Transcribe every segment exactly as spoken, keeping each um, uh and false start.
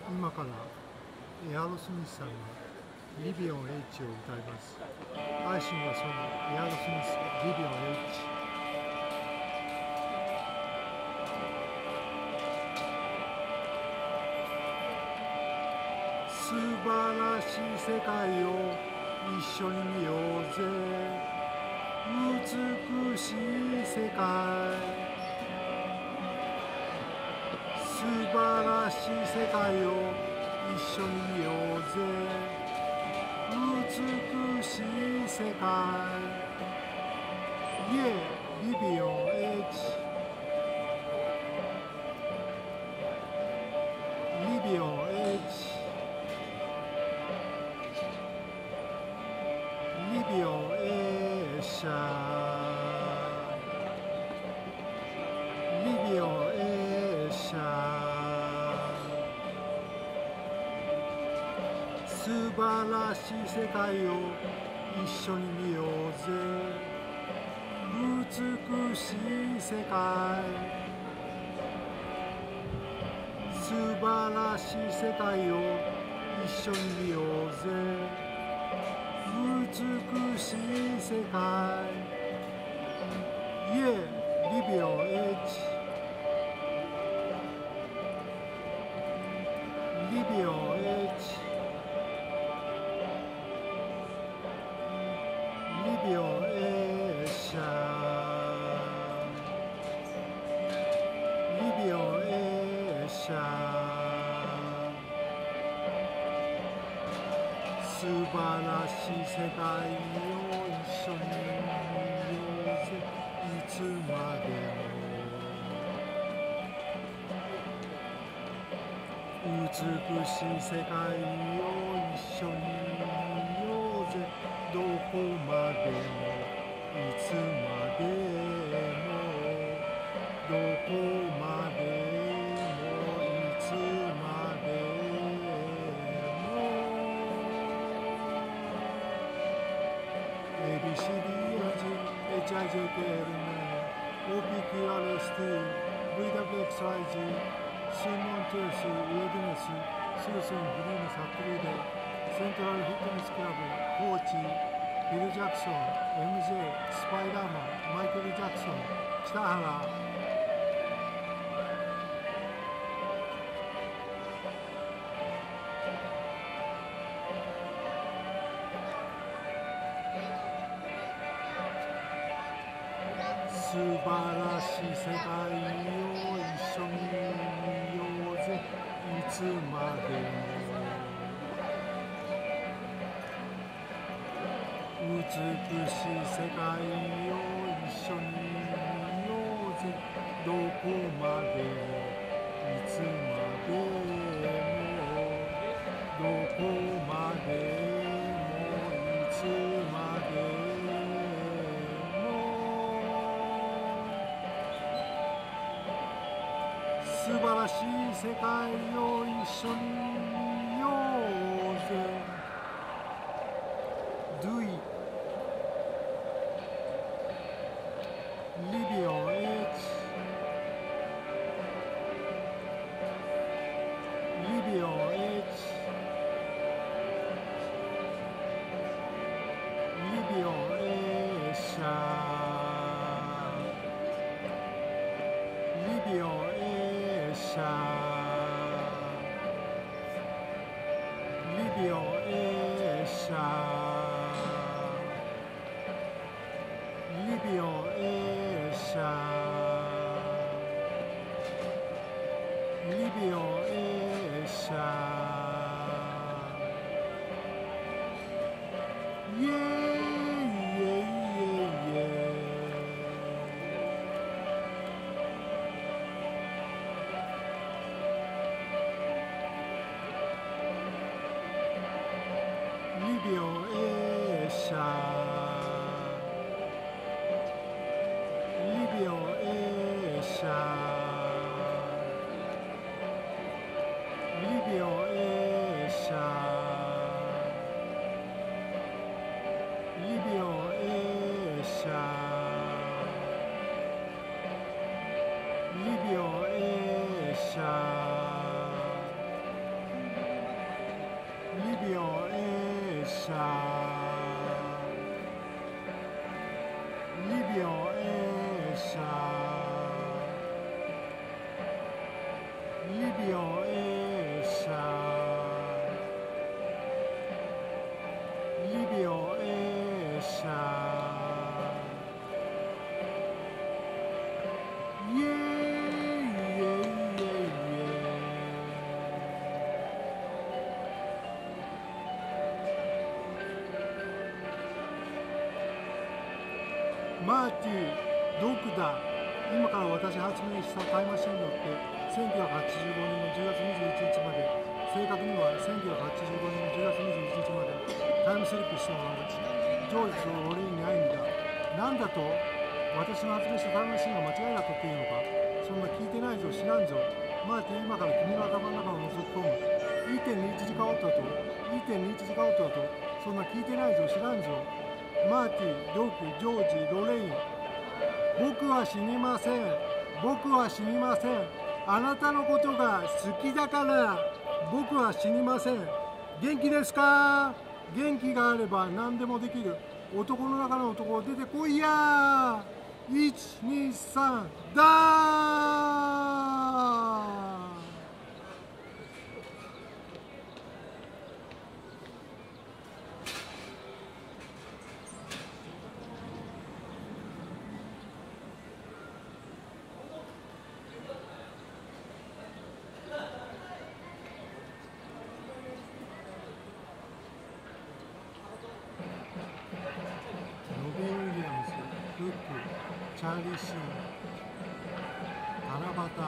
今からエアロスミスさんがリビオン H を歌います。配信はそのエアロスミスリビオン H。素晴らしい世界を一緒に見ようぜ。美しい世界、素晴らしい世界を一緒に見ようぜ。美しい世界、イエリビオン H、 リビオン H、 リビオン A 社、リビオン A 社、素晴らしい世界を一緒に見ようぜ。美しい世界、素晴らしい世界を一緒に見ようぜ。美しい世界、イエリビオン H、 リビオン H、 リビオン A 社、リビオン A 社、素晴らしい世界を一緒に見ようぜ。いつまでも美しい世界を一緒に見ようぜ。どこまでもいつまでも、どこまでもいつまでも。 エービーシーディーイーエフジーエイチアイジェーケーエルエムエヌオーピーキューアールエスティーブイダブリューエックスワイジーシーモントゥース、ウェディネス、スースン、フリーネス、アップルデセントラルフィットネスクラブ、コーチ、ビル・ジャクソン、エムジェー、スパイダーマン、マイケル・ジャクソン、北原。素晴らしい世界を一緒に見ようぜ。いつまでも美しい世界を一緒に見ようぜ。どこまでもいつまでも、どこまでもいつまでも。素晴らしい世界を一緒に見ようぜ。 Do it リビオン H、 リビオン H、 リビオン A 社、リビオン A 社、リビオン A 社、リビオン A 社、リビオン A 社、イエーイイエイイエイ。リビオン A 社、リビオン A 社、 Libio Esha Libio Eshaマーティドクダ今から私発明したタイムマシンによってせんきゅうひゃくはちじゅうごねんのじゅうがつにじゅういちにちまで正確にはせんきゅうひゃくはちじゅうごねんのじゅうがつにじゅういちにちまでタイムスリップしたものです。ジョージと俺にないんだ。なんだと私の発明したタイムマシンが間違いだとっていうのか。そんな聞いてないぞ知らんぞ。マーティ今から君の頭の中を覗き込む。いってんにいち 時間音だと いってんにいち 時間音だとそんな聞いてないぞ知らんぞ。マーティ、ドク、ジョージ、ロレイン。僕は死にません。僕は死にません。あなたのことが好きだから僕は死にません。元気ですか？元気があれば何でもできる。男の中の男出てこいやー。いち、に、さん、だー。チャーリー・シーン、七夕。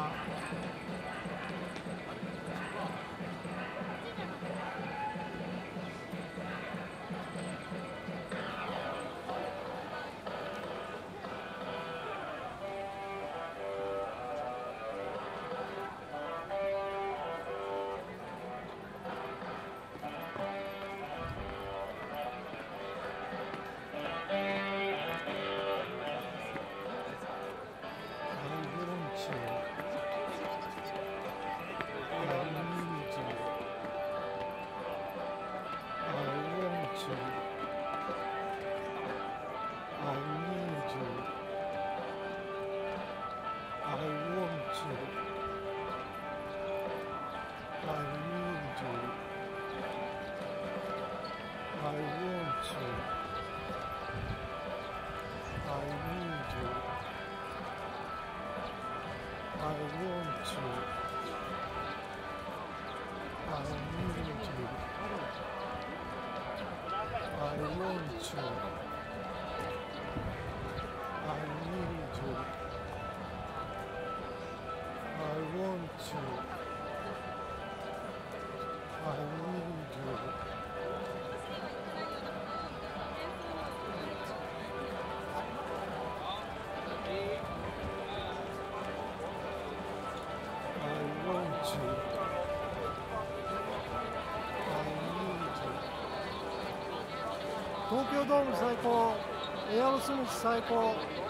東京ドーム最高、エアロスミス最高、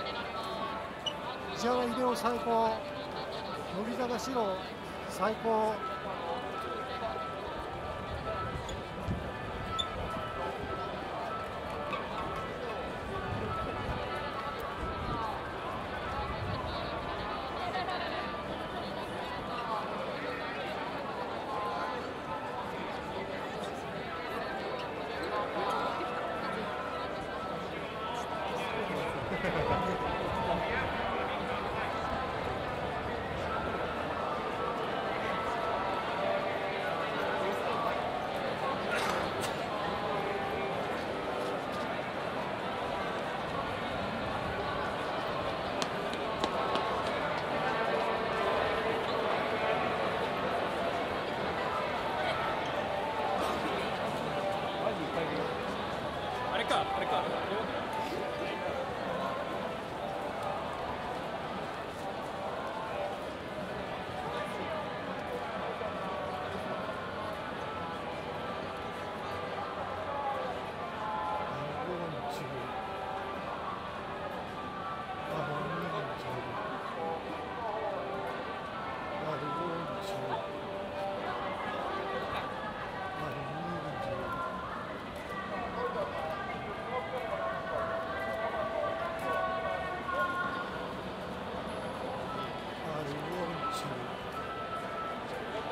石原秀夫最高、乃木坂四郎最高。 あれか、あれか。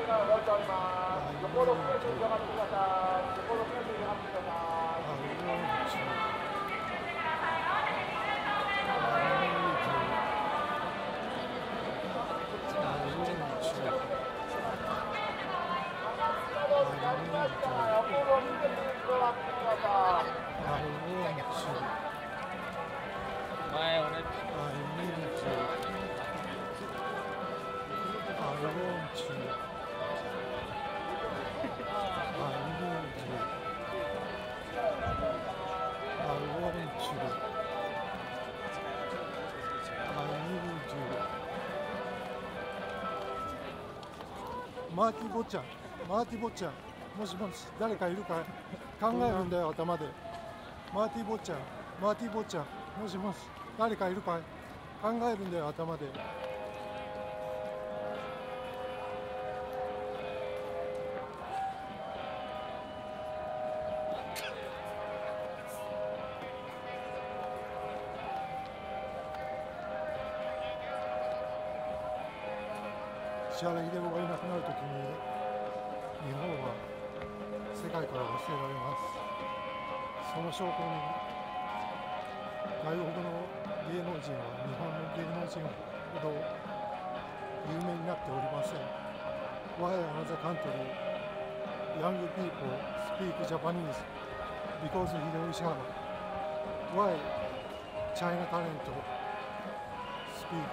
前俺マーティ坊ちゃん、マーティ坊ちゃん、もしもし、誰かいるか考えるんだよ、頭で。マーティ坊ちゃん、マーティ坊ちゃん、もしもし、誰かいるか考えるんだよ、頭で。石原秀夫がいなくなるときに日本は世界から忘れられます。その証拠に外国の芸能人は日本の芸能人ほど有名になっておりません。Why another country young people speak Japanese because Hideo Ishihara? Why China talent speak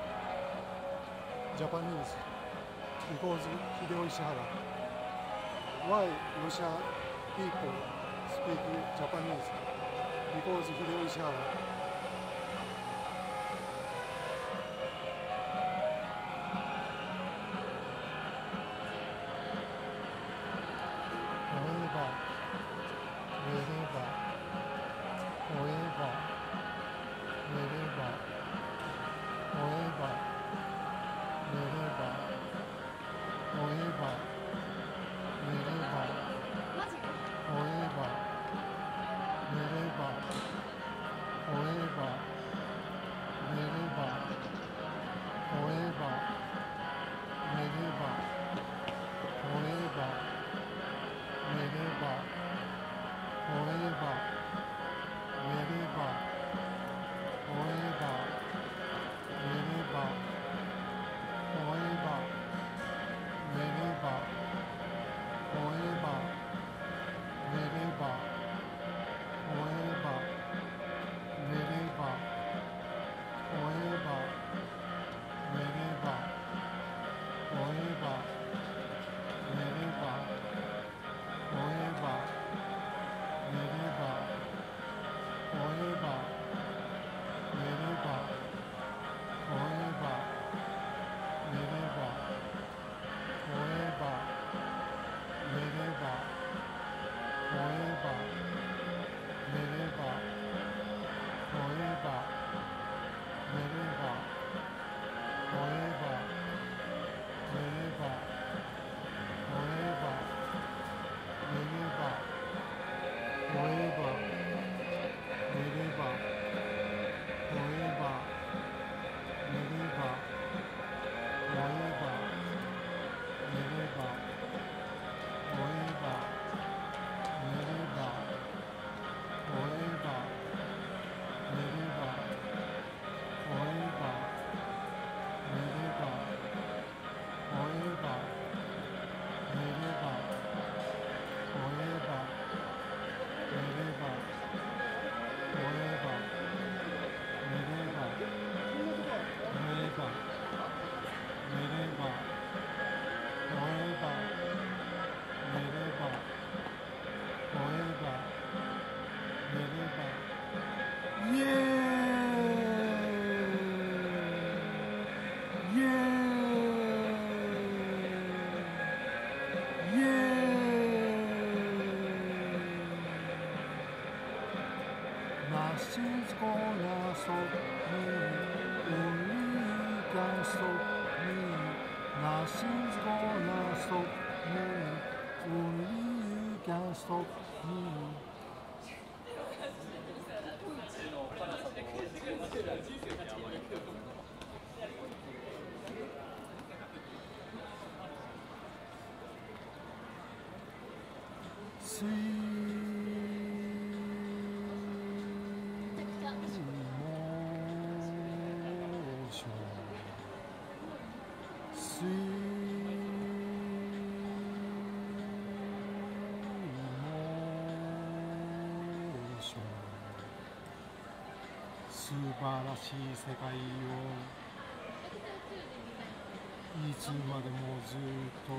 Japanese because Hideo Ishihara? Why Russia people speak Japanese because Hideo Ishihara? Nothing's gonna stop me, only you can stop me. Nothing's gonna stop me, only you can stop me. 「 スイモーションスイモーション素晴らしい世界をいつまでもずっと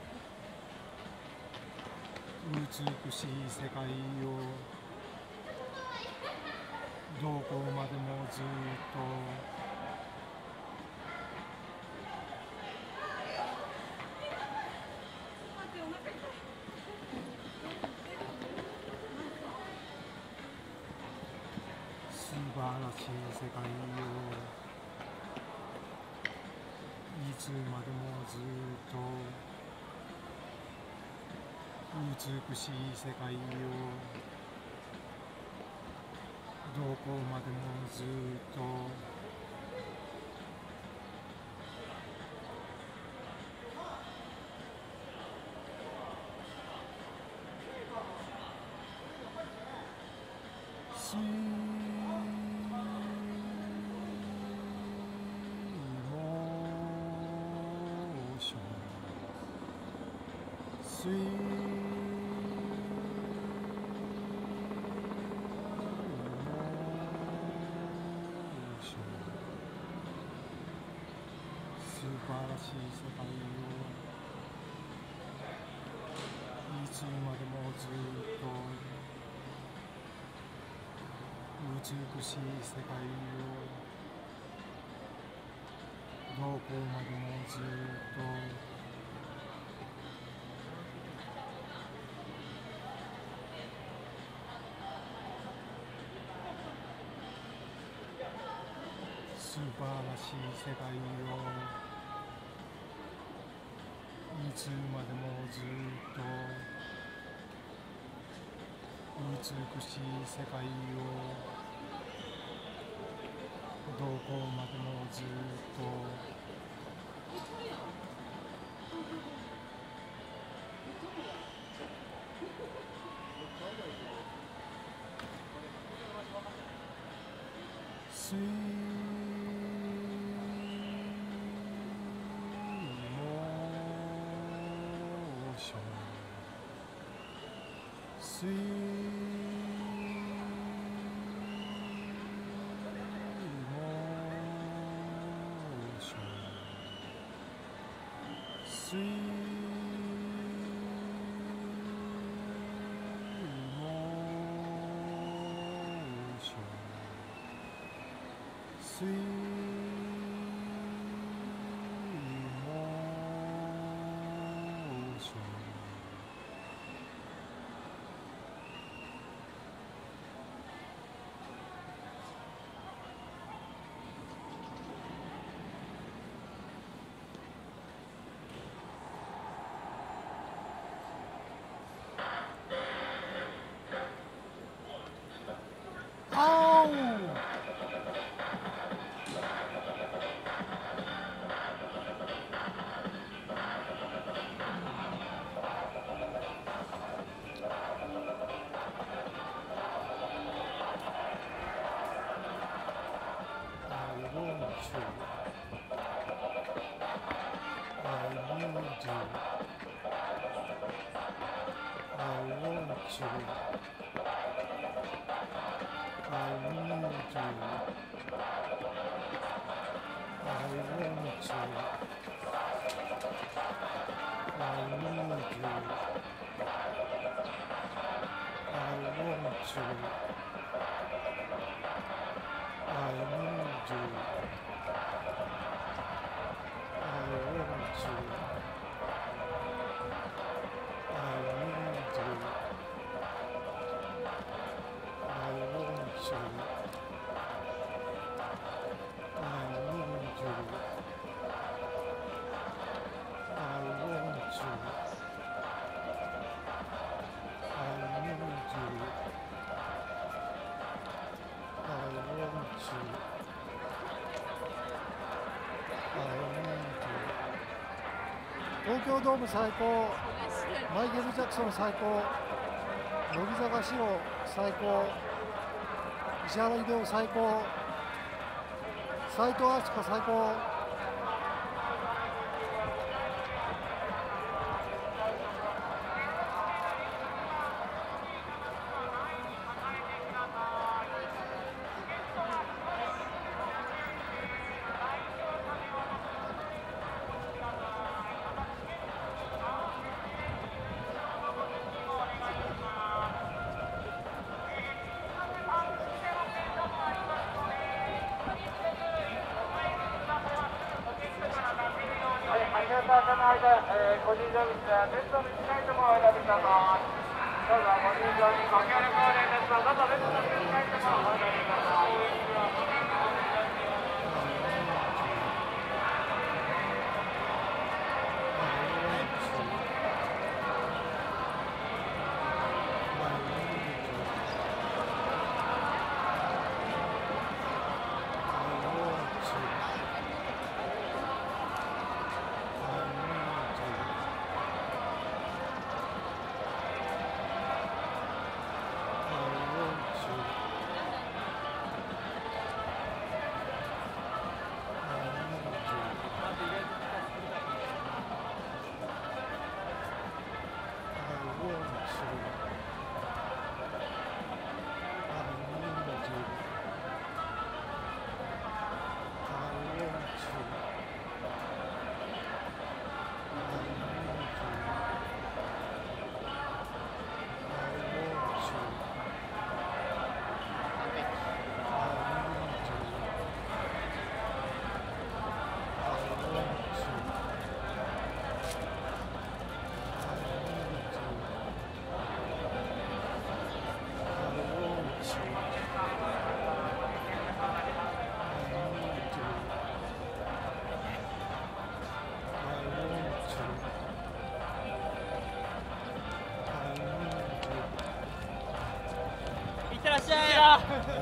美しい世界をどこまでもずっと素晴らしい世界をいつまでもずっと美しい世界をどこまでもずっとスイモーションスイ素晴らしい世界をいつまでもずっと美しい世界をどこまでもずっと素晴らしい世界をいつまでもずっと美しい世界をどこまでもずっとスイスイモーションスイモーションスイモーション東京ドーム最高、マイケル・ジャクソン最高。 乃木坂四郎最高、石原秀夫最高、斉藤飛鳥最高。 ご乗車の間、えー、ご入場口はベッドの近いところをお選びください。どうぞご入場にご協力お願いいたします。どうぞベッドの近いところをお選びください。 いってらっしゃい。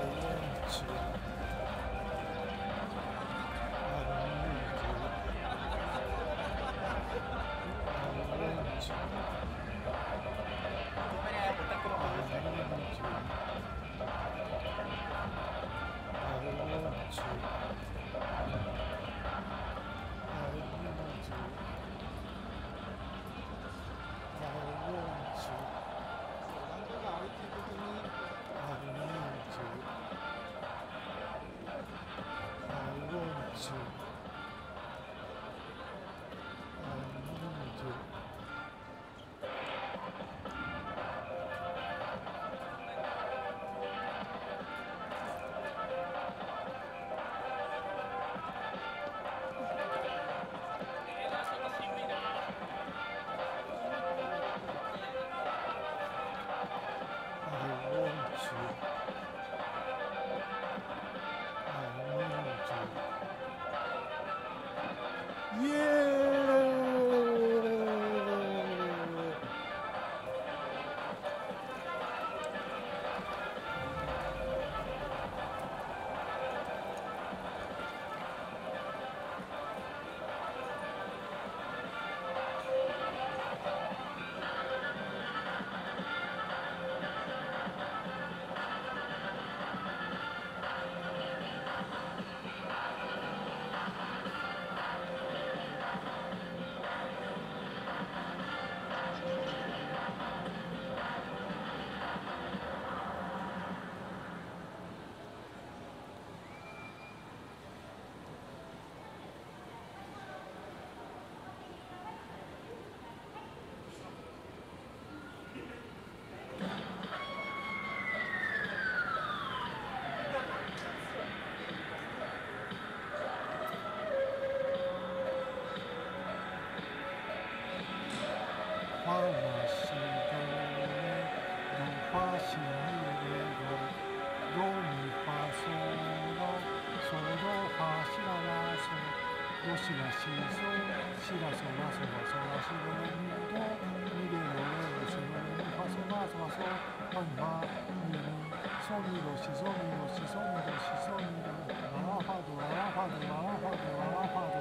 イエーイ。Fa la si do re, do fa si mi re do, do mi fa sol do, sol do fa si la la sol, do si la si sol, si la sol la sol la sol la si do re mi do, mi re do re do si do re mi fa sol la sol la sol, fa mi fa mi mi, sol mi do si sol mi do si sol mi do si sol mi do, la la fa do la la fa do la la fa do la la fa do,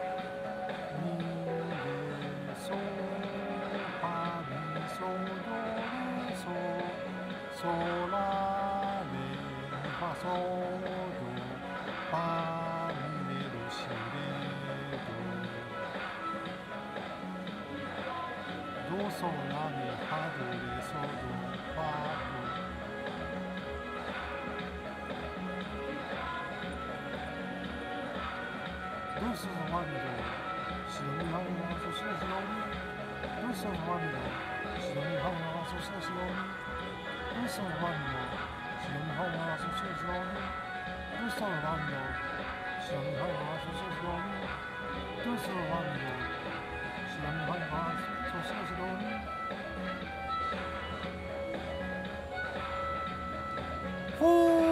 mi re sol. Fa mi sol do re sol ソラレミファソドファミレドシレドドソラミファドレソドファドドスのマミドシドミファミマソシドシドミドスのマミドシドミファミマソシドシドミドスのマミドシドミファミマソシドシドミドスのマミドシドミファミマソシドシドミドスのマミドシドミファミマソシドシドミほー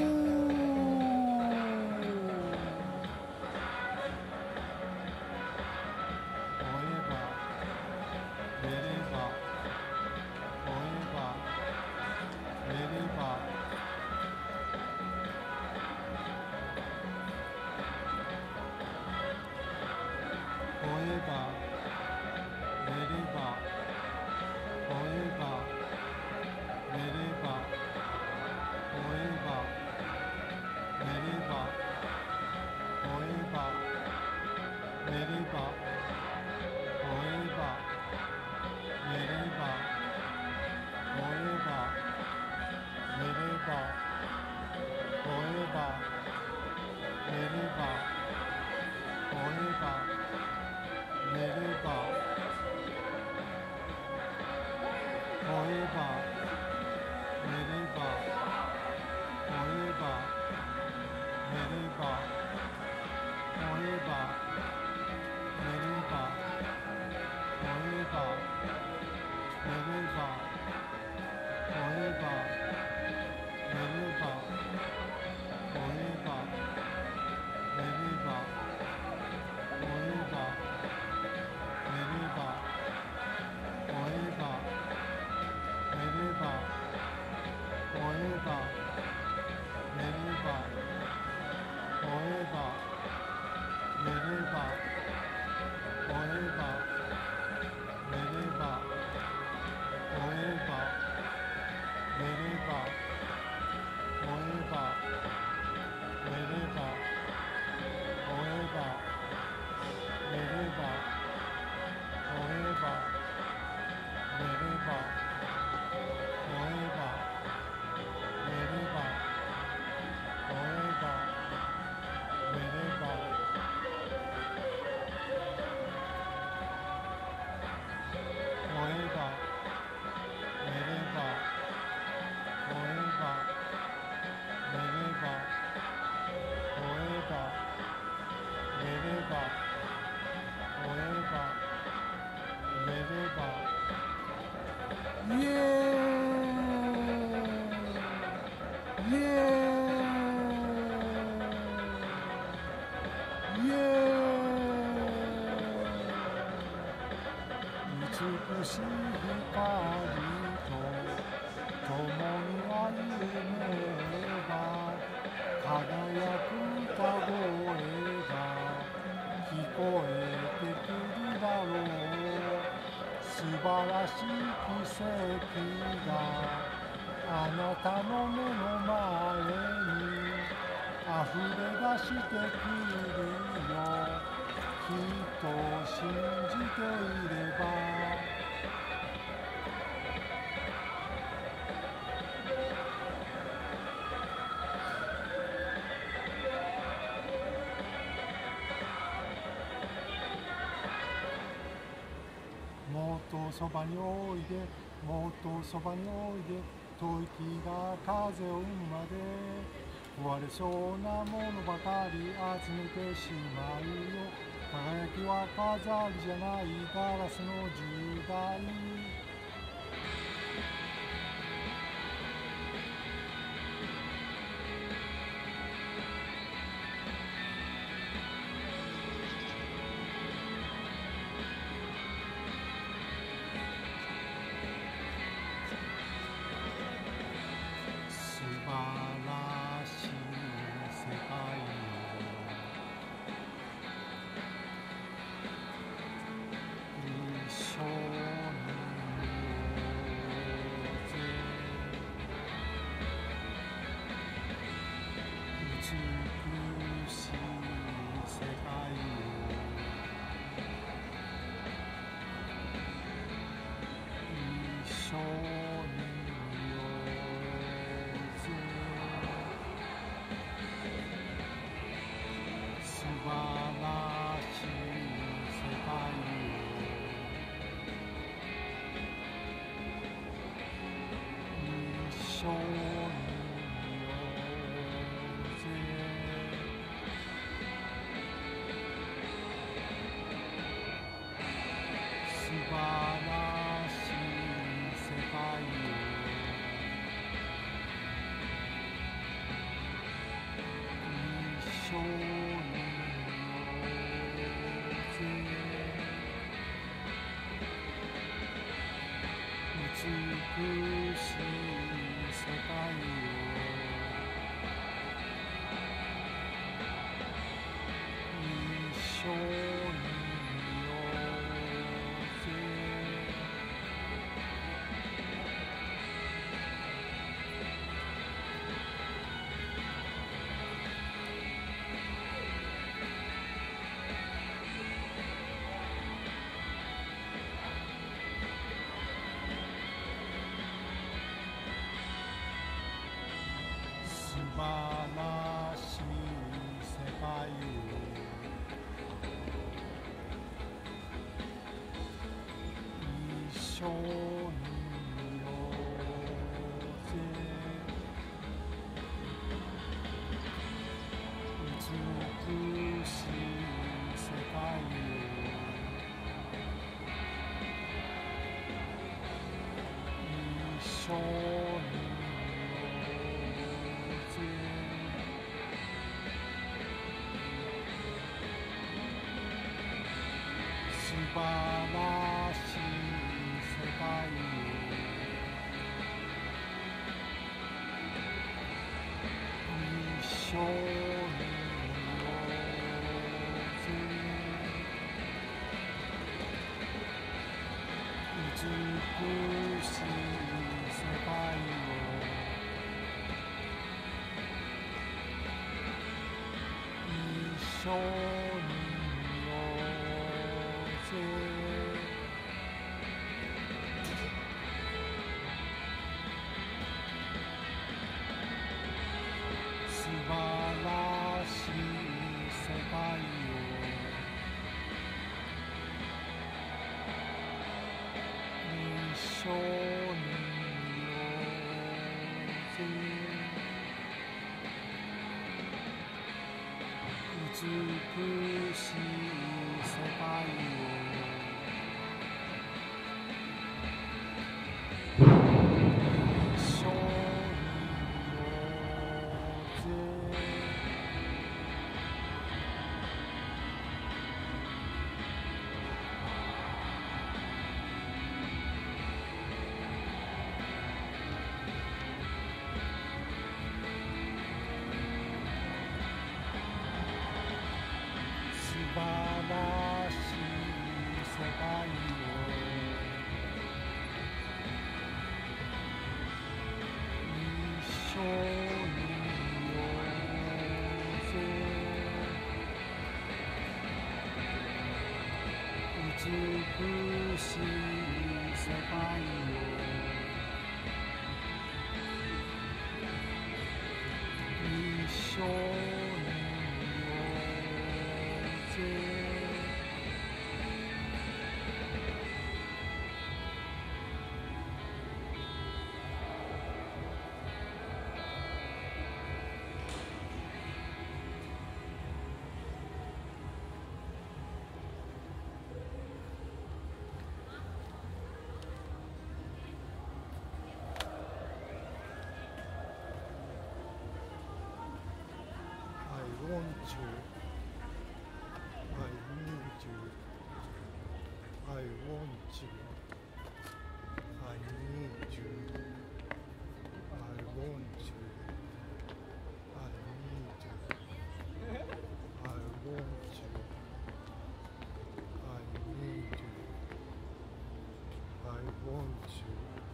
美しい光と共に歩めば輝く歌声が聞こえてくるだろう。素晴らしい奇跡があなたの目の前に溢れ出してくるよ。きっと信じていればもっとそばにおいでもっとそばにおいで吐息が風を生むまで壊れそうなものばかり集めてしまうよ。輝きは飾りじゃないガラスの時代。素晴らしい世界一緒に緒にいようぜ素晴らしい世界を一緒にいようぜ美しい世界を一緒にいようぜ素晴らしい世界を一緒にいようぜ美しい世界を一緒にいようぜ素晴らしい世界を一緒にいようぜ美しい世界を一緒にいようぜ素晴らしい世界を一緒にいようぜ美しい世界を一緒にいようぜ素晴らしい世界を一緒にいようぜ美しい世界を一緒にいようぜI want you. I need you. I want you. I need you. I want you. I need you. I want you. I need you. I want you.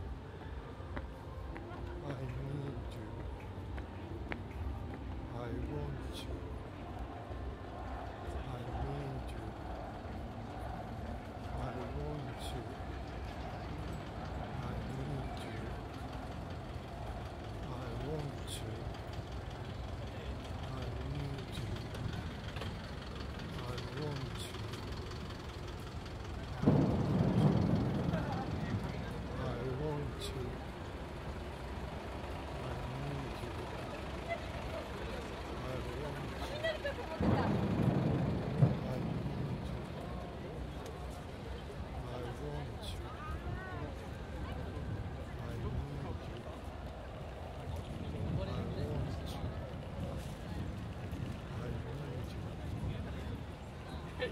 I need you. I want you. I need you. I want you. I need you. I want you. I need you. I want you. I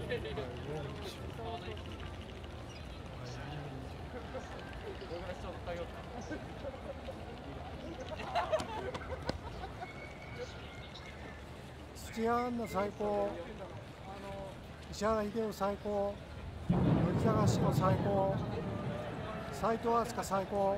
土屋アンナ最高、石原秀夫最高、乃木坂志乃最高、斉藤飛鳥最高。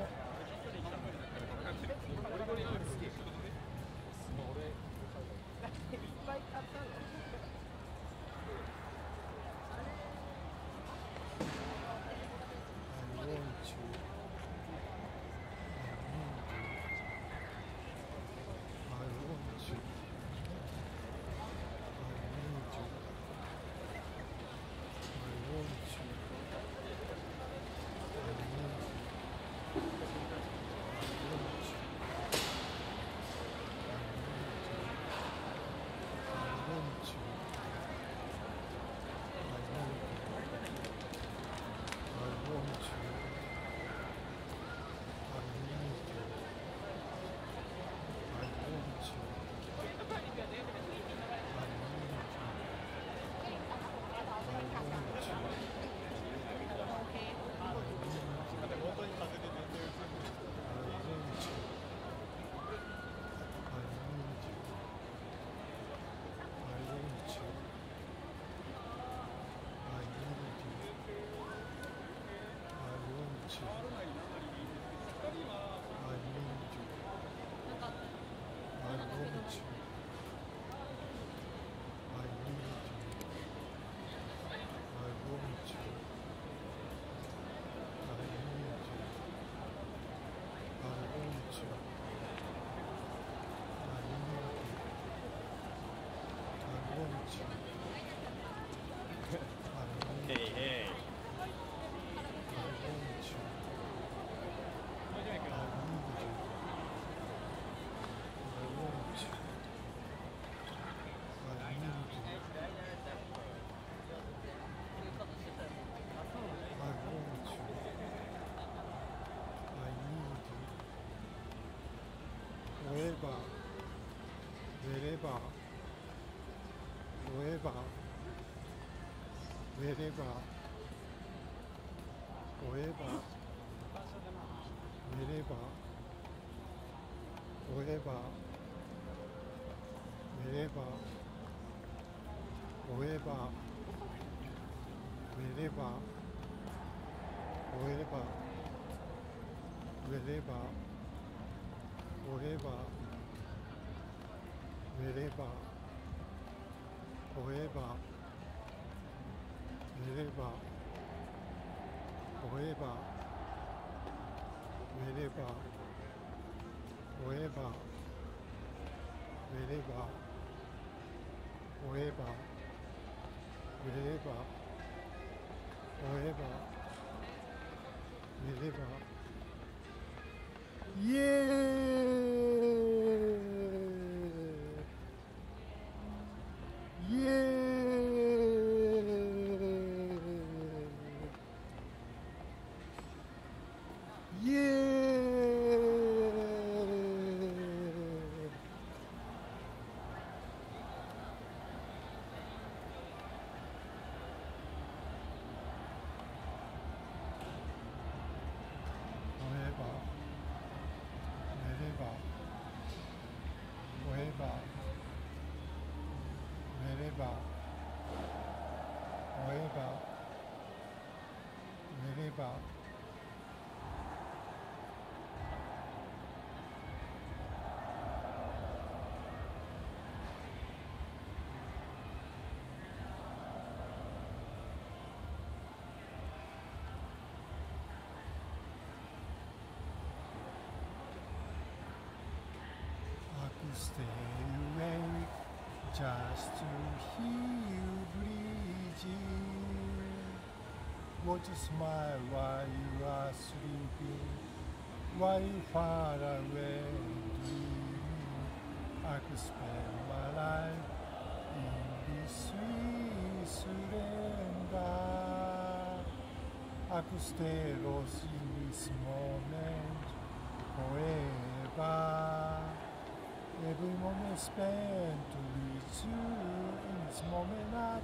Stay awake just to hear you breathing. Watch you smile while you are sleeping, while you far away dreaming. I could spend my life in this sweet surrender. I could stay lost in this moment forever. Every moment spent with you is moment not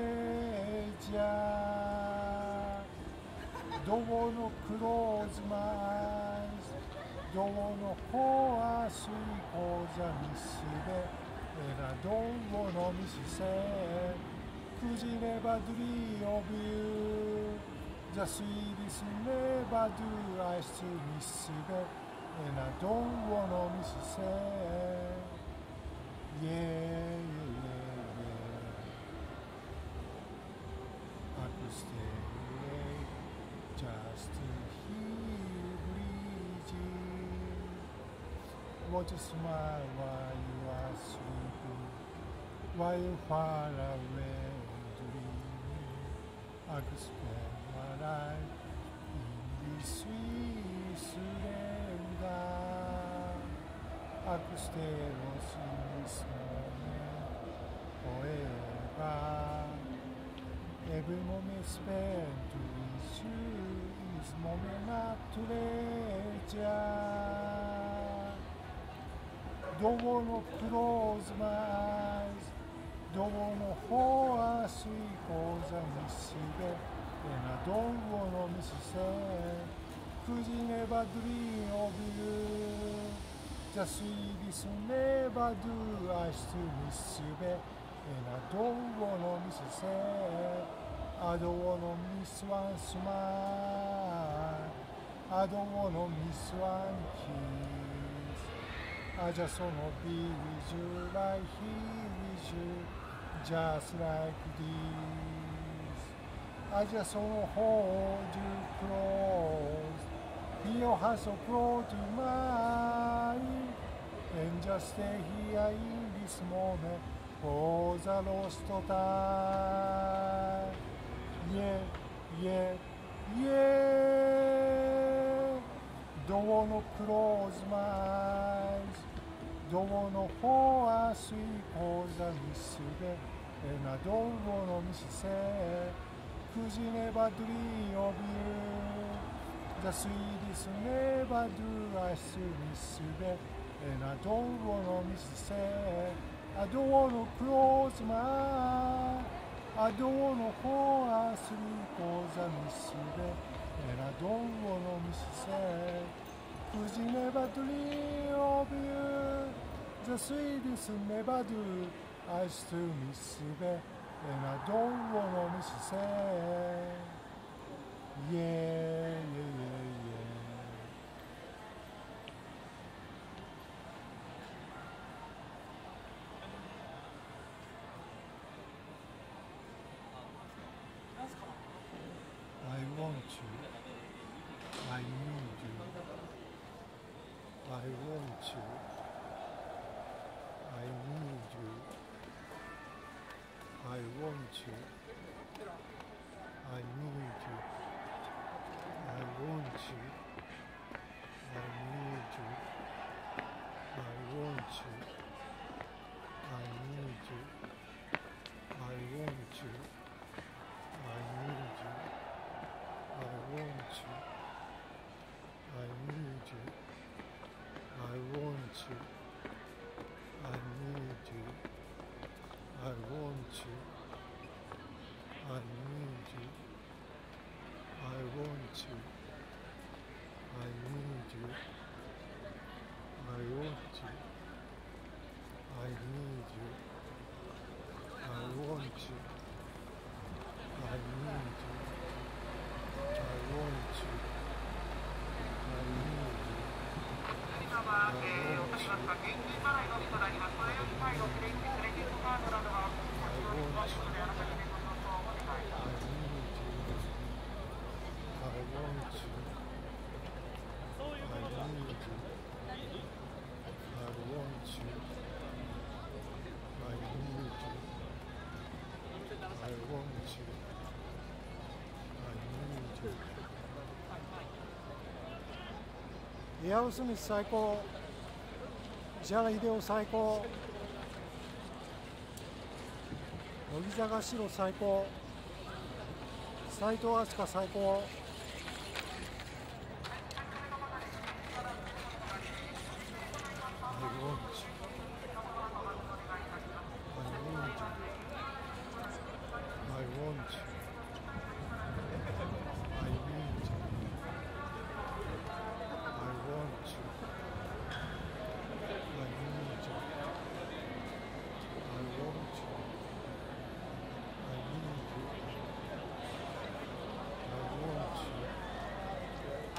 treasure. Don't wanna close my eyes. Don't wanna fall asleep cause I miss it. And I don't wanna miss it. Cause you never dream of you. The sweetest never do. I still miss it. And I don't wanna miss it. Yeah, yeah, yeah, yeah. I could stay just to hear breathing. Watch you smile while you are sleeping, while you far away dreaming. I could spend my life in this sweet surrender. I could stay lost in this moment forever. Every moment spent with you is moment of treasure. Don't wanna close my eyes. Don't wanna fall asleep cause I miss it. And I don't wanna miss it. Cause you never dream of you. The sweetest never do. I still miss it. And I don't wanna miss it. I don't wanna miss one smile. I don't wanna miss one kiss. I just wanna be with you, right here with you, just like this. I just wanna hold you close, feel your heart so close to mine, and just stay here in this moment for the lost time. Yeah, yeah, yeah. Don't wanna close my eyes. Don't wanna fall asleep cause I miss it. And I don't wanna miss it. Cause you never dream of you. The sweetest never do. I still miss it. And I don't wanna miss it. I don't wanna close my eyes. I don't wanna fall asleep cause I miss it. And I don't wanna miss it. Cause you never dream of you. The sweetest never do. I still miss it. And I don't wanna miss it. Yeah, yeah, yeah, yeah. I want you. I need you. I want you. I need you. I want you. I need you. I want you. I need you. I want you. I need you. I want you. I need you. I want you. I need you. I want you. I need you. I want you. I need you. I want you. I need you. I want you. I need you. I want you. I need you. I want you. I need you. 今は、えー、おかしますが、現金払いのみとなります。これより最後、クレジットカードなどは、ご利用のことであらかじめご投稿をお願いします。 I want you. I need you. I want you. I need you. I want you. I need you. エアロスミス最高。石原秀夫最高。乃木坂白最高。斉藤飛鳥最高。I want you.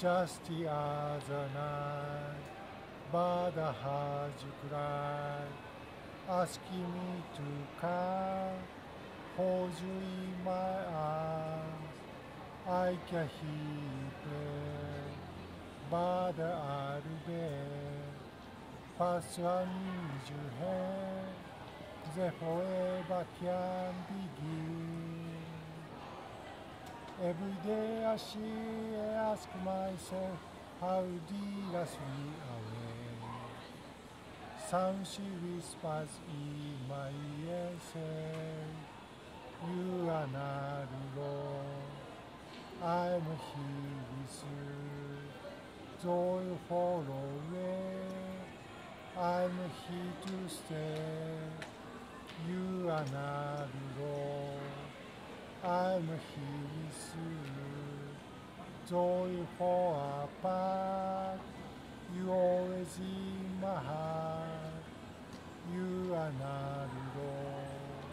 just the other night, bird has cried, asking me to come, hold you in my arms. I can hear play, bird albert, past I need you here, the forever can begin. Every day I see and ask myself, how did I slip away? Some she whispers in my ear, say, you are not alone. I'm here with you, though you fall away. I'm here to stay. You are not alone. I'm here with you, though you fall apart. You always in my heart. You are not alone.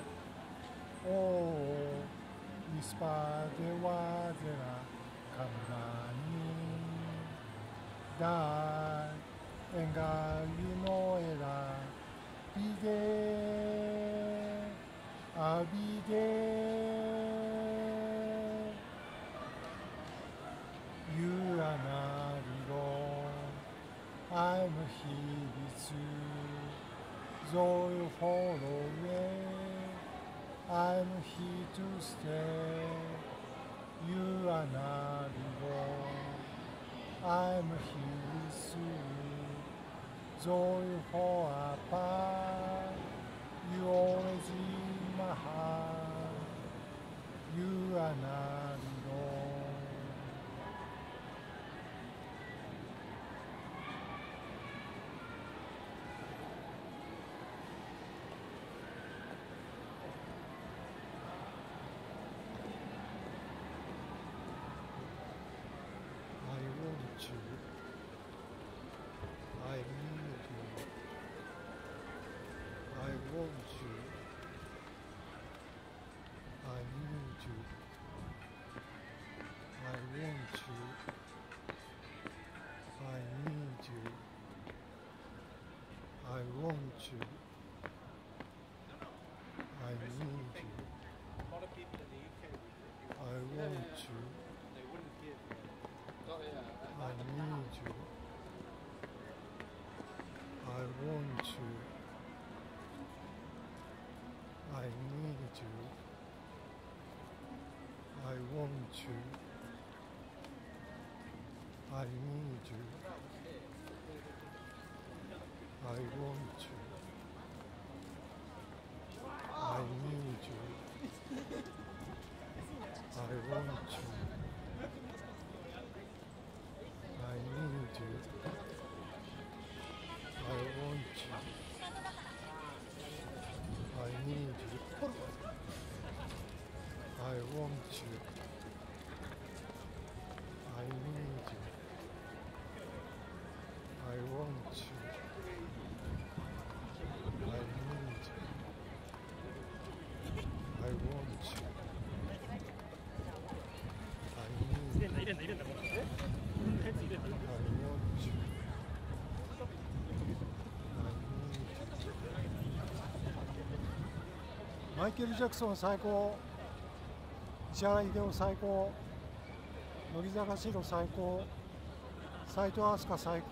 Oh, whisper the words that come running. Die, and God, you know it. Be there, I'll be there. You are not alone. I'm here with you, though you fall away. I'm here to stay. You are not alone. I'm here with you, though you fall apart. You always in my heart. You are not alone. I want you. I need you. I want you. I need you. I want you. I need you. I want you. I need you. A lot of people in the U K, would- I want you. they wouldn't give. Oh, yeah. I need you. I want you. I need you. I want you. I need you. I want you. I need you. I want you. I need you. I want you. I need you. I want you. I need you. I want you. I need you. I want you. I need you. 入れんだ入れんだ入れんだもう。え？ヘッズ入れんだ。 I want you. I need you. マイケル・ジャクソン最高、石原秀夫最高、乃木坂四郎最高、斉藤飛鳥最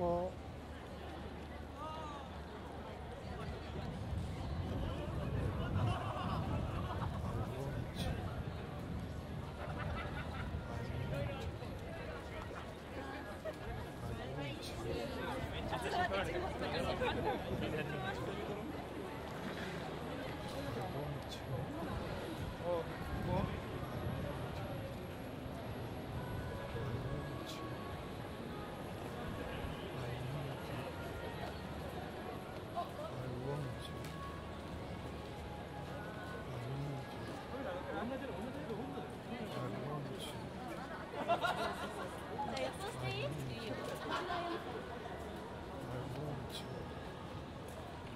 高。I want you.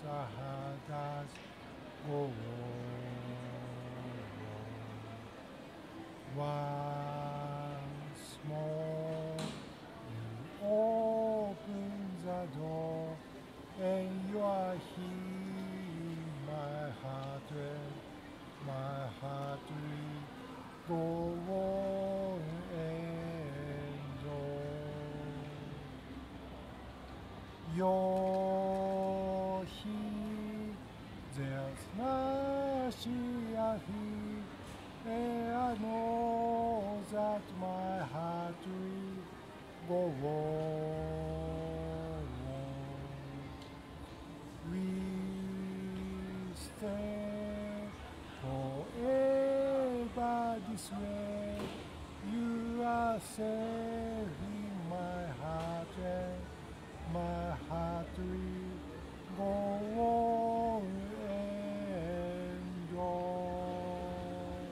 how does go once more you open the door and you are here, my heart will, my heart will go on and on. You're here, there's nothing I feel, and I know that my heart will go on. We stay forever this way. You are safe in my heart, and my heart will go on and on.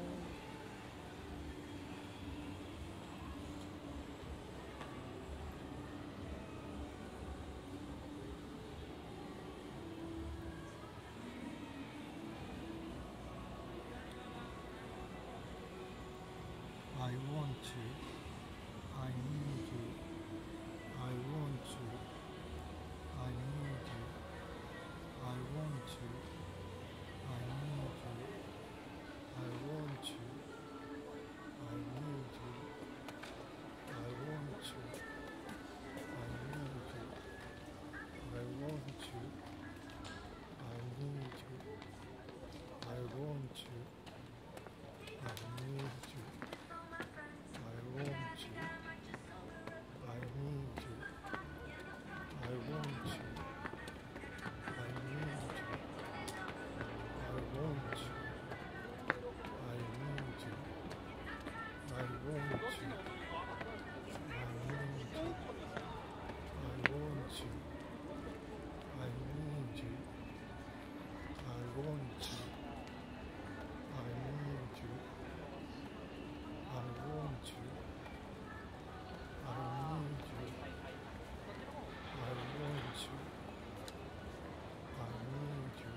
I want you, I need you, I want you, I need you, I want you, I need you, I want you, I need you, I want you, I need you, I want you, I need you, I want you, I need you. I want you, I need you, I want you, I need you, I want you, I need you, I want you, I need you, I want you, I need you, I want you, I need you. I want you, I need you, I want you, I need you,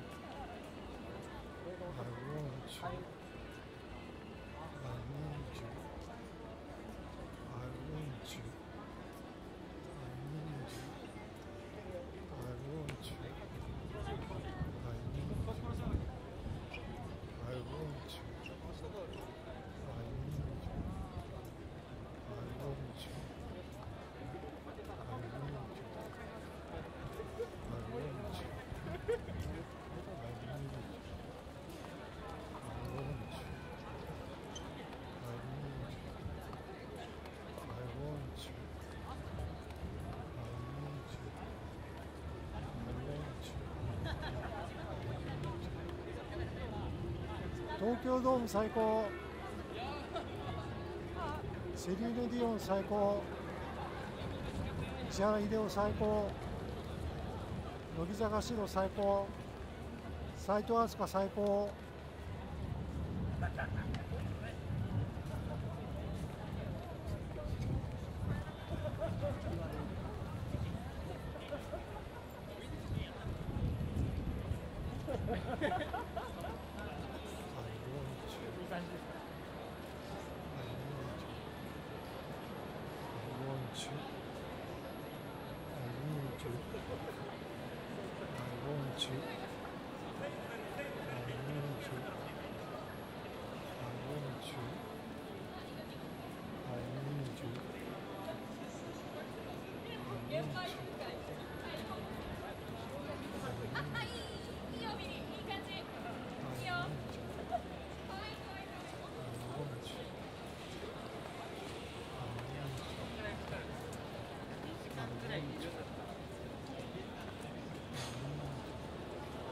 I want you, I need you, I want you, I need you, I want you, I need you, I want you. I need you. I want you. I need you. I want you. I need you. I want you. I need you. I want you. I need you. I want you.東京ドーム最高。セリーヌ・ディオン最高、石原秀夫最高、乃木坂四郎最高、齋藤飛鳥最高。I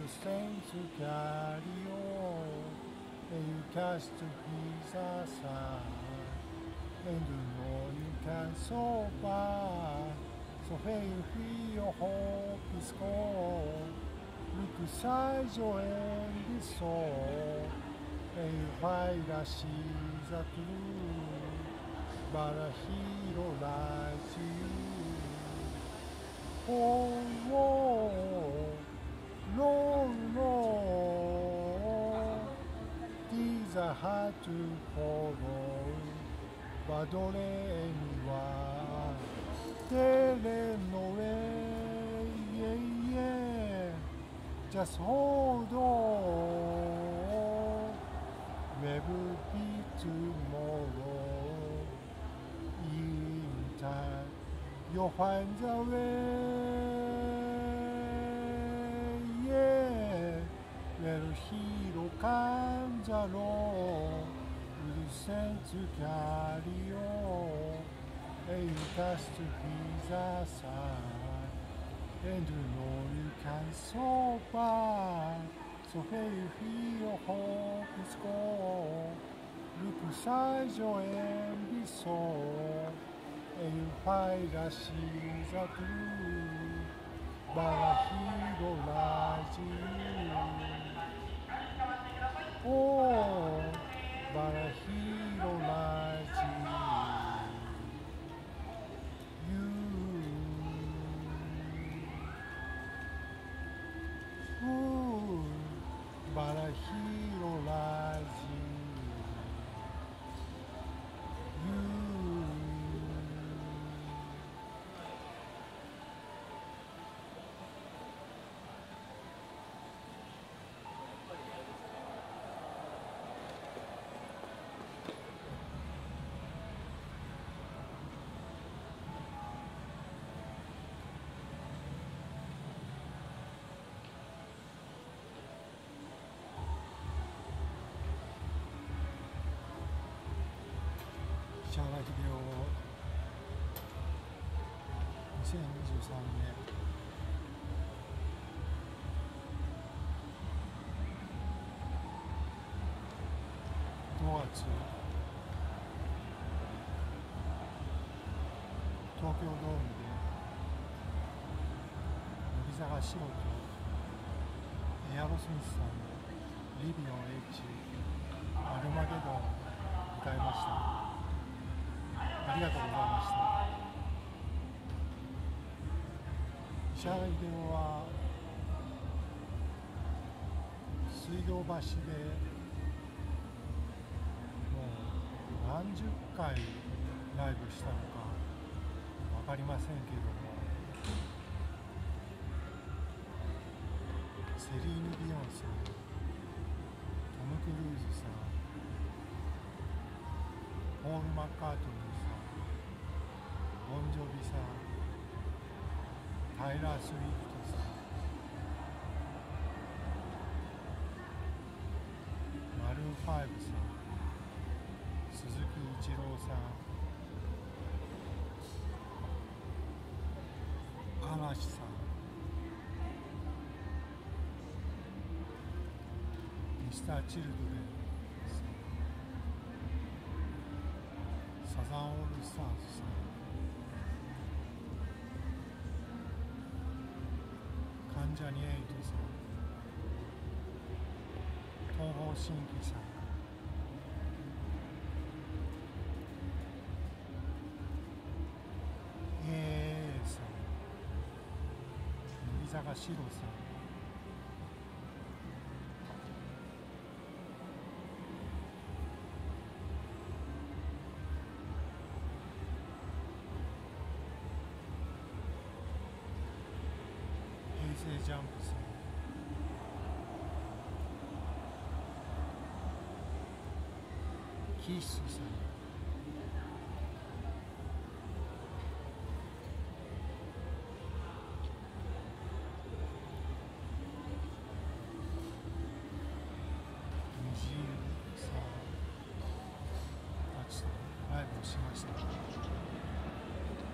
the saints who carry on, and you cast to his side, and you know you can survive. So fail free, your hope is gone. Look aside your end is soul, and you find that she's the truth, but a hero like you. Oh, oh, Lord, Lord, these are hard to follow, but don't anyone tell them no way, yeah, yeah. Just hold on, maybe be tomorrow. In time, you'll find the way, yeah. Little hero comes along, with the saints to carry on, and you cast to his side, and you know you can survive. So fail free, your hope is gone. Look aside your envy soul, and you find that she's a truth, but a hero like you. Oh, but a hero like you. You. Ooh, but a hero like you. You.石原秀夫にせんにじゅうさんねんごがつ、東京ドームで乃木坂白とエアロスミスさんのリビオン H アルマゲドンを歌いました。ありがとうございました。石原秀夫は水道橋でもう何十回ライブしたのか分かりませんけれども、セリーヌ・ディオンさん、トム・クルーズさん、ポール・マッカートニーさん、ボンジョビさん、タイラー・スウィフトさん、マルーンファイブさん、鈴木一郎さん、嵐さん、ミスター・チルドレンさん、サザンオールスターズさん、関ジャニエイトさん、東方神起さん、エーエー さん、乃木坂シロさん、平成ジャンプさん、キッスさん、虹さんたちとライブをしました。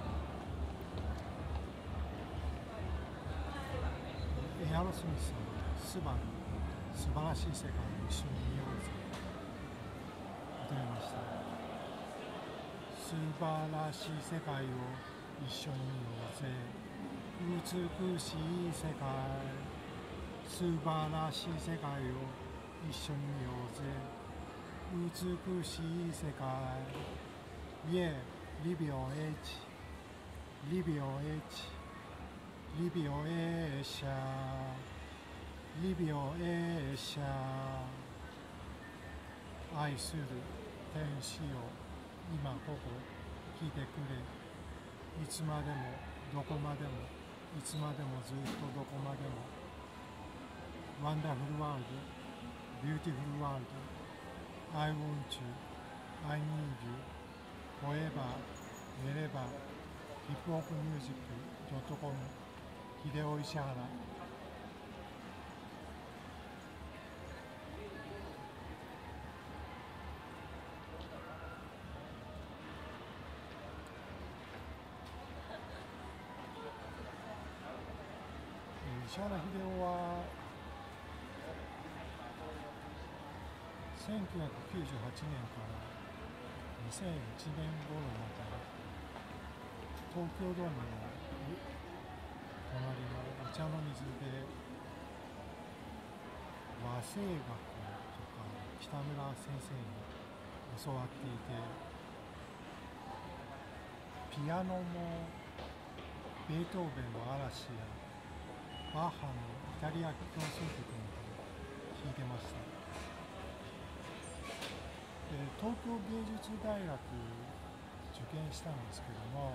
エアロスミスさん、 スバル素晴らしい世界を一緒に見ようぜ歌いました。素晴らしい世界を一緒に見ようぜ、美しい世界、素晴らしい世界を一緒に見ようぜ、美しい世界、イエリビオエチリビオエチリビオエーシャリビオエーシャ、愛する天使よ、今ここ来てくれ、いつまでもどこまでもいつまでもずっとどこまでも、ワンダフルワールド、ビューティフルワールド、I want you, I need you, forever, wherever, ヒップホップミュージック ドットコム 秀夫石原。石原秀夫はせんきゅうひゃくきゅうじゅうはちねんからにせんいちねん頃まで東京ドームの隣のお茶の水で和声楽とか北村先生に教わっていて、ピアノもベートーベンの嵐やバッハのイタリア協奏曲など弾いてました。で、東京芸術大学受験したんですけども、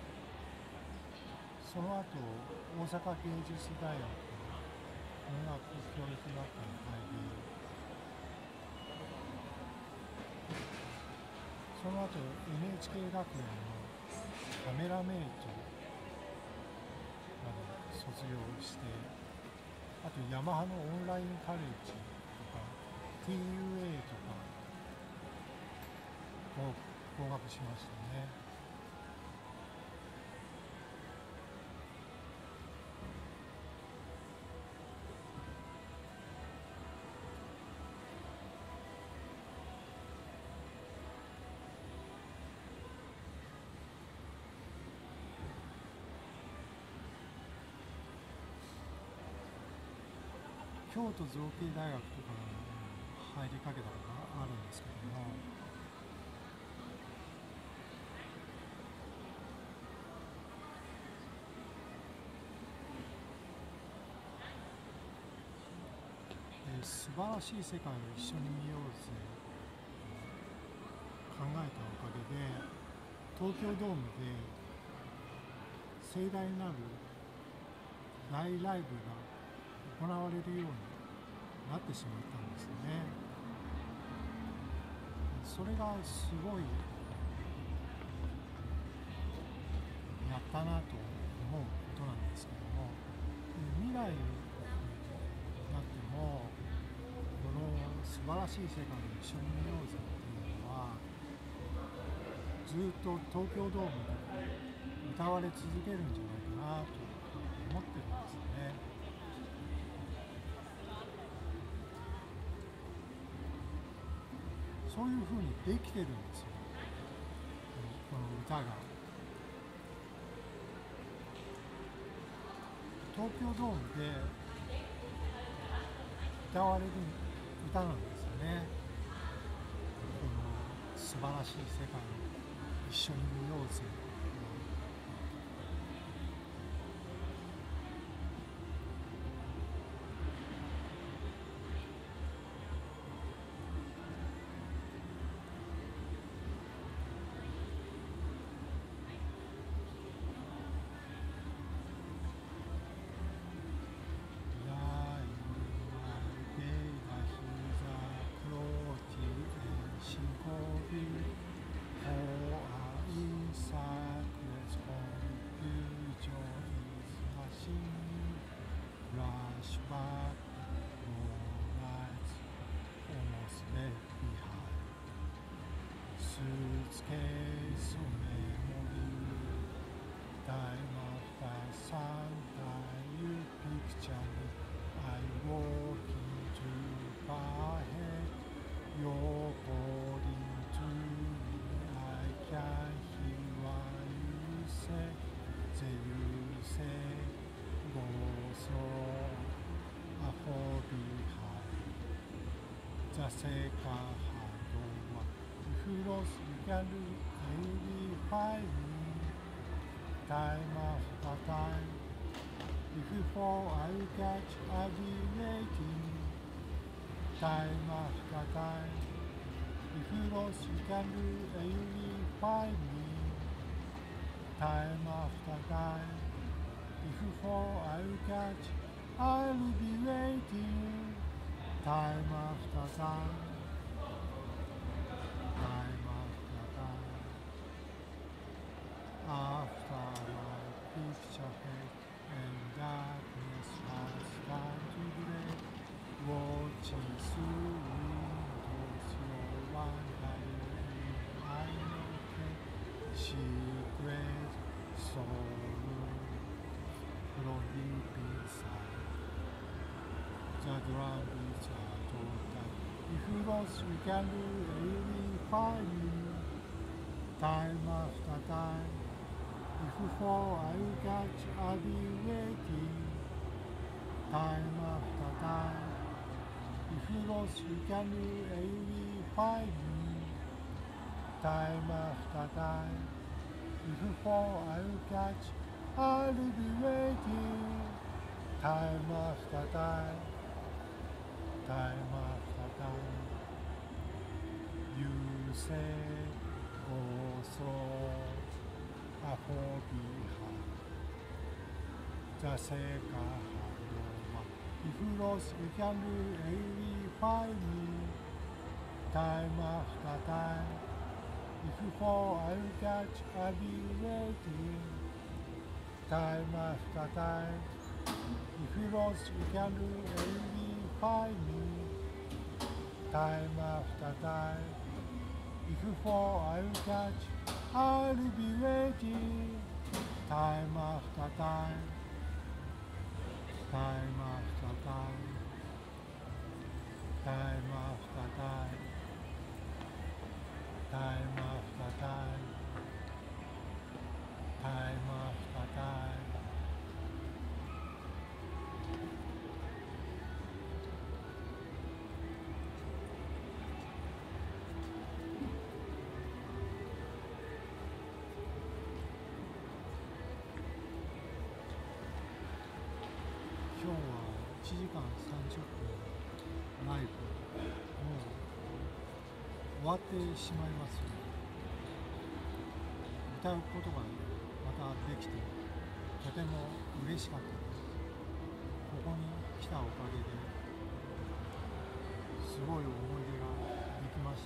その後大阪芸術大学音楽教育学科に入り、その後 エヌエイチケー 学園のカメラメイトまで卒業して、あとヤマハのオンラインカレッジとか ティーユーエー とかを合格しましたね。京都造形大学とか入りかけたことがあるんですけども、えー、素晴らしい世界を一緒に見ようぜ考えたおかげで、東京ドームで盛大なる大ライブが行われるようになってしまったんですね。それがすごいやったなと思うことなんですけども、未来になってもこの素晴らしい世界を一緒に見ようぜっていうのはずっと東京ドームで歌われ続けるんじゃないかなと思ってるんですね。そういうふうにできてるんですよ、この歌が。東京ドームで歌われる歌なんですよね。この素晴らしい世界を一緒に見ようぜ。Flashback, no lights, almost left behind. Suitcase of memory, time after sometime you picture me. I walk the sake of Hadoma. If you lost, you can do, you will find me. Time after time. If you fall, I will catch, I'll be waiting. Time after time. If you lost, you can do, you will find me. Time after time. If you fall, I will catch, I will be waiting. Time after time. Time after time. After my picture fade and darkness has come to gray, watching through windows, your wandering I know secret sorrow from deep inside. The drum beats are total. If you lost, we can do, you will find me. Time after time. If you fall, I will catch, I'll be waiting. Time after time. If you lost, you can do, you will find me. Time after time. If you fall, I will catch, I'll be waiting. Time after time. Time after time. You say, oh, so I fall behind. The sake of Hadoma. If you lost, you can do, you will find me. Time after time. If you fall, I will catch, I'll be waiting. Time after time. If you lost, you can do, you will find me. Time after time. If you fall, I will catch, I'll be waiting. Time after time. Time after time. Time after time. Time after time. Time after time.今日はいちじかんさんじゅっぷんライブ、もう終わってしまいますよ。歌うことがまたできてとても嬉しかったです。ここに来たおかげですごい思い出ができました。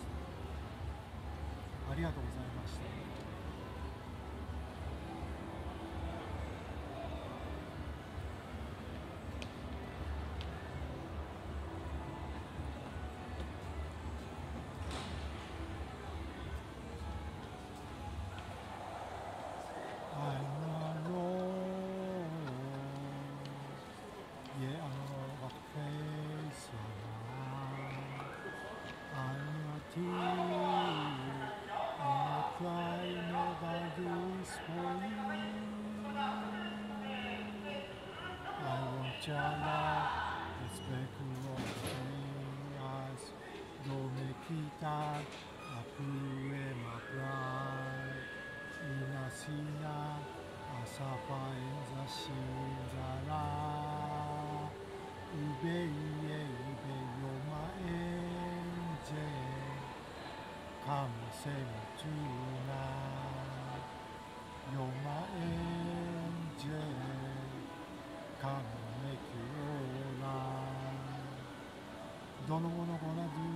ありがとうございました。Don't know what I'm gonna do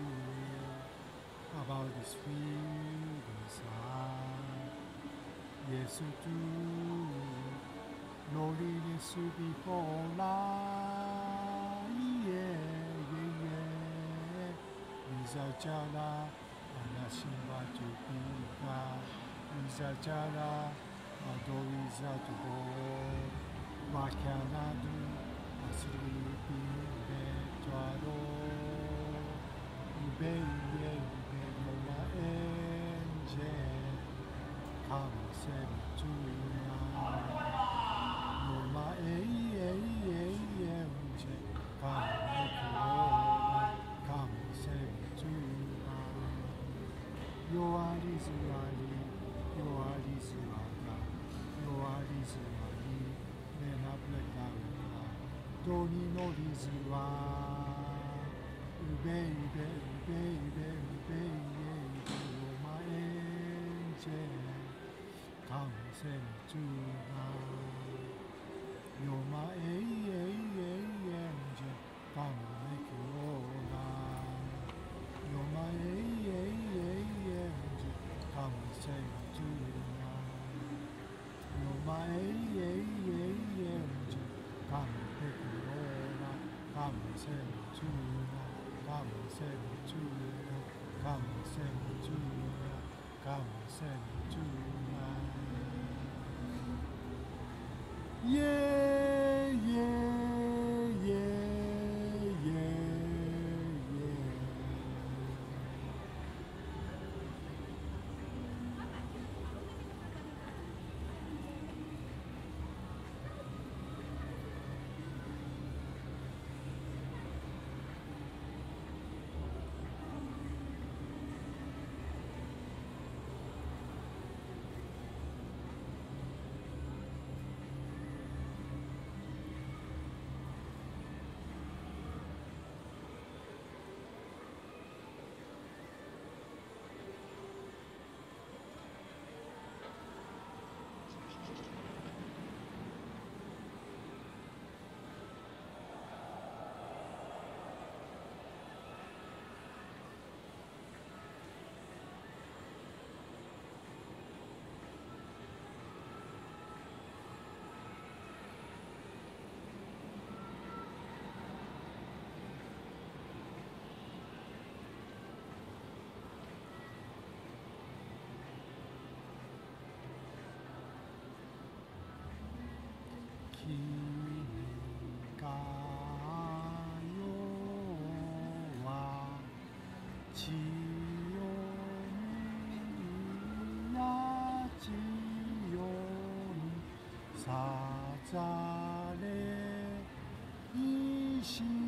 about this feeling inside. Yes, to loneliness before life. Yeah, yeah, yeah. Without your love, I'm nothing but to be God. Without your love, I don't without God. What can I do? I'm sleeping better alone. Baby, baby, you're my angel. Come and save me tonight. You're my angel. Come and make it all right. Come and save me. ドに乗りずはウベイベイベイベイベイベイヨマエンジェカムセンチュナヨマエイエイエイエンジェカムメキオナヨマエイエイエイエンジェカムセンチュナヨマエイエイエイエンジェカムペキオナカムセンチュナCome send to come send to come send to yeah yeah yeah yeah yeah君が代は千代にや千代にさざれ石